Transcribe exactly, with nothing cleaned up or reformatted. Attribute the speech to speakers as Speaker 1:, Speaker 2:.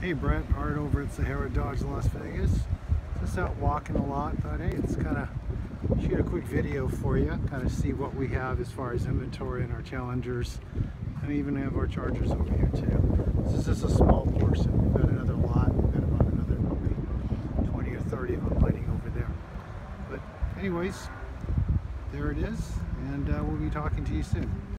Speaker 1: Hey Bret, Art over at Sahara Dodge Las Vegas. Just out walking a lot, thought hey, it's kind of shoot a quick video for you, kind of see what we have as far as inventory and our Challengers, and even have our Chargers over here too. This is just a small portion. We've got another lot, we've got about another probably twenty or thirty of them waiting over there. But anyways, there it is, and uh, we'll be talking to you soon.